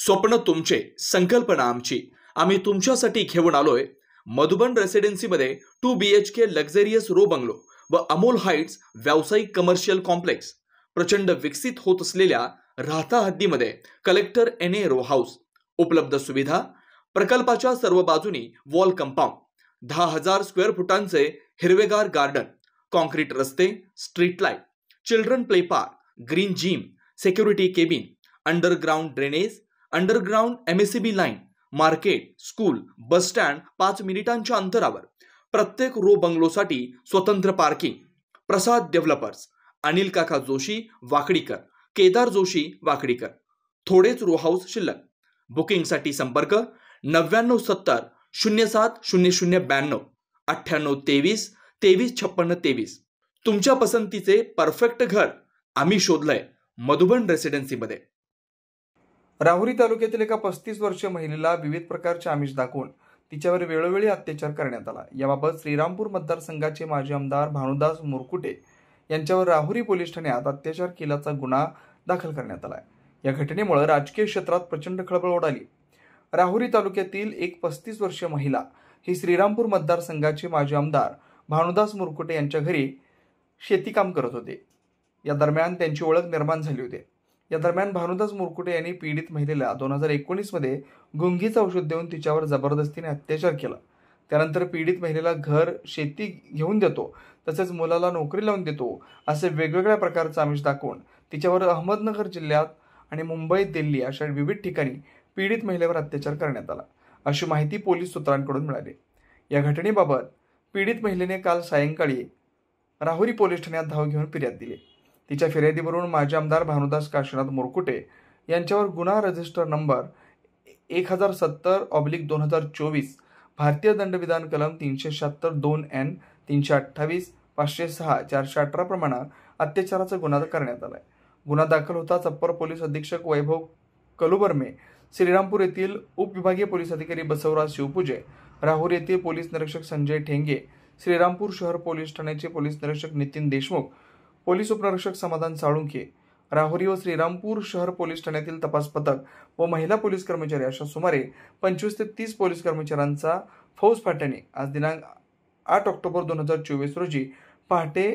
स्वप्न तुमचे, संकल्पना आमची. आम्ही तुमच्यासाठी घेऊन आलोय मधुबन रेसिडेन्सीमध्ये 2 BHK लक्झरियस रो बंगलो व अमोल हाइट्स व्यावसायिक कमर्शियल कॉम्प्लेक्स. प्रचंड विकसित होत असलेल्या राहता हद्दीमध्ये कलेक्टर NA रो हाऊस. उपलब्ध सुविधा: प्रकल्पाच्या सर्व बाजूनी वॉल कंपाऊंड, 10,000 स्क्वेअर फुटांचे हिरवेगार गार्डन, कॉन्क्रीट रस्ते, street light, children play park, green gym, security cabin, underground drainage, underground MSCB line, market, school, bus stand 5 मिनिटांच्या अंतरावर. प्रत्येक रो बंगलोसाठी स्वतंत्र पार्किंग. प्रसाद डेव्हलपर्स, अनिल काका जोशी वाकडीकर, केदार जोशी वाकडीकर. थोडेच रो हाऊस शिल्लक. बुकिंगसाठी संपर्क 9970 07 0092 9823 2356 23. तुमच्या पसंतीचे परफेक्ट घर आम्ही शोधलंय मधुबन रेसिडेन्सीमध्ये. राहुरी तालुक्यातील एका 35 वर्षीय महिलेला विविध प्रकारचे आमिष दाखवून तिच्यावर वेळोवेळी अत्याचार करण्यात आला. याबाबत श्रीरामपूर मतदारसंघाचे माजी आमदार भानुदास मुरकुटे यांच्यावर राहुरी पोलीस ठाण्यात अत्याचार केल्याचा गुन्हा दाखल करण्यात आला. या घटनेमुळे राजकीय क्षेत्रात प्रचंड खळबळ उडाली. राहुरी तालुक्यातील एक 35 वर्षीय महिला ही श्रीरामपूर मतदारसंघाचे माजी आमदार भानुदास मुरकुटे यांच्या घरी शेती काम करत होते. या दरम्यान त्यांची ओळख निर्माण झाली होती. या दरम्यान भानुदास मुरकुटे यांनी पीडित महिलेला 2019 मध्ये गुंगीचं औषध देऊन तिच्यावर जबरदस्तीने अत्याचार केला. त्यानंतर पीडित महिलेला घर, शेती घेऊन देतो तसेच मुलाला नोकरी लावून देतो असे वेगवेगळ्या प्रकारचे आमिष दाखवून तिच्यावर अहमदनगर जिल्ह्यात आणि मुंबई, दिल्ली अशा विविध ठिकाणी पीडित महिलेवर अत्याचार करण्यात आला, अशी माहिती पोलीस सूत्रांकडून मिळाली. या घटनेबाबत पीडित महिलेने काल सायंकाळी राहुरी पोलीस ठाण्यात धाव घेऊन फिर्याद दिली. तिच्या फिर्यादीवरून माजी आमदार भानुदास काशीनाथ मुरकुटे यांच्यावर गुन्हा रजिस्टर नंबर 1070/2024 भारतीय दंडविधान कलम 376(2)(N), 328, 506, 418 प्रमाणे अत्याचाराचा गुन्हा करण्यात आलाय. गुन्हा दाखल होताच अप्पर पोलीस अधीक्षक वैभव कलुबर्मे, श्रीरामपूर येथील उपविभागीय पोलीस अधिकारी बसवराज शिवपूजे, राहुरी येथील पोलीस निरीक्षक संजय ठेंगे, श्रीरामपूर शहर पोलीस ठाण्याचे पोलीस निरीक्षक नितीन देशमुख, पोलीस उपनिरीक्षक समाधान साळुंखे, राहुरी व श्रीरामपूर शहर पोलीस ठाण्यातील तपास पथक व महिला पोलीस कर्मचारी अशा सुमारे 25 ते 30 पोलीस कर्मचाऱ्यांचा फौज फाट्याने आज दिनांक 8 ऑक्टोबर 2024 रोजी पहाटे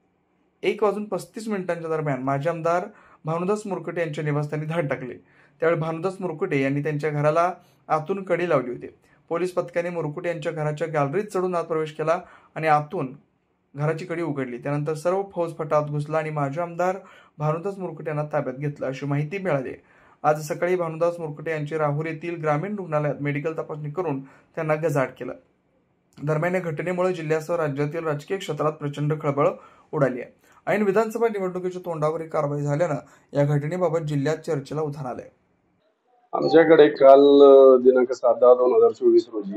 1:35 दरम्यान माजी आमदार भानुदास मुरकुटे यांच्या निवासस्थानी धाड टाकले. त्यावेळी भानुदास मुरकुटे यांनी त्यांच्या घराला आतून कडी लावली होती. पोलीस पथकाने मुरकुटे यांच्या घराच्या गॅलरीत चढून आत प्रवेश केला आणि आतून घराची कडी उघडली. त्यानंतर सर्व फौज फाटा आत घुसला आणि माजी आमदार भानुदास मुरकुटे यांना ताब्यात घेतलं, अशी माहिती मिळाली. आज सकाळी भानुदास मुरकुटे यांची राहुरी येथील ग्रामीण रुग्णालयात मेडिकल तपासणी करून त्यांना गजाआड केलं. दरम्यान या घटनेमुळे जिल्ह्यासह राज्यातील राजकीय क्षेत्रात प्रचंड खळबळ उडाली आहे. ऐन विधानसभा निवडणुकीच्या तोंडावर ही कारवाई झाल्यानं या घटनेबाबत जिल्ह्यात चर्चेला उधाण आलंय. आमच्याकडे काल दिनांक 7/10/2024 रोजी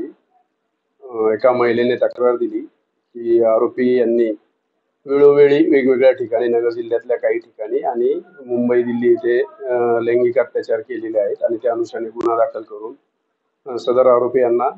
एका महिलेने तक्रार दिली की आरोपी यांनी वेळोवेळी वेगवेगळ्या ठिकाणी, नगर जिल्ह्यातल्या काही ठिकाणी आणि मुंबई, दिल्ली येथे लैंगिक अत्याचार केलेले आहेत आणि त्या अनुषंगाने गुन्हा दाखल करून सदर आरोपी यांना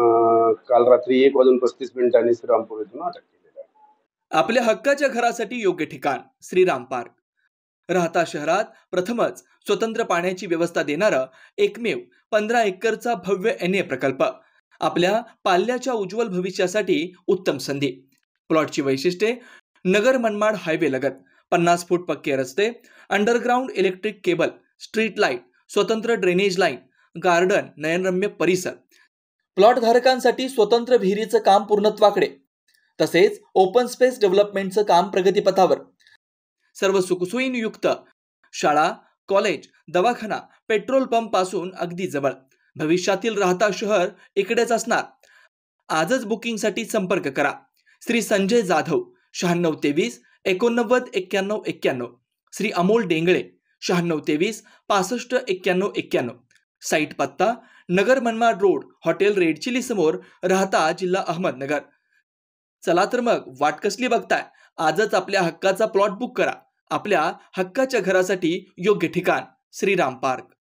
काल रात्री 1:35 श्रीरामपूर येथून अटक केलेली आहे. आपल्या हक्काच्या घरासाठी योग्य ठिकाण श्रीराम पार्क. राहता शहरात प्रथमच स्वतंत्र पाण्याची व्यवस्था देणारा एकमेव 15 एकरचा भव्य NA प्रकल्प. आपल्या पाल्याच्या उज्ज्वल भविष्यासाठी उत्तम संधी. प्लॉटची वैशिष्ट्ये: नगर मनमाड हायवे लगत, 50 फूट पक्के रस्ते, underground electric cable, street light, स्वतंत्र ड्रेनेज लाईन, गार्डन, नयनरम्य परिसर. प्लॉट धारकांसाठी स्वतंत्र विहिरीचं काम पूर्णत्वाकडे, तसेच ओपन स्पेस डेव्हलपमेंटचं काम प्रगतीपथावर. सर्व सुखसोयींयुक्त शाळा, कॉलेज, दवाखाना, पेट्रोल पंप पासून अगदी जवळ. भविष्यातील राहता शहर इकडेच असणार. आजच बुकिंगसाठी संपर्क करा. श्री संजय जाधव 9623 89 91 91, श्री अमोल डेंगळे 9623 65 91 91. साईट पत्ता: Nagar Manmad road, hotel red chilli समोर, राहता, जिल्हा अहमदनगर. चला तर मग वाट कसली बघताय? आजच आपल्या हक्काचा प्लॉट बुक करा. आपल्या हक्काच्या घरासाठी योग्य ठिकाण श्रीराम पार्क.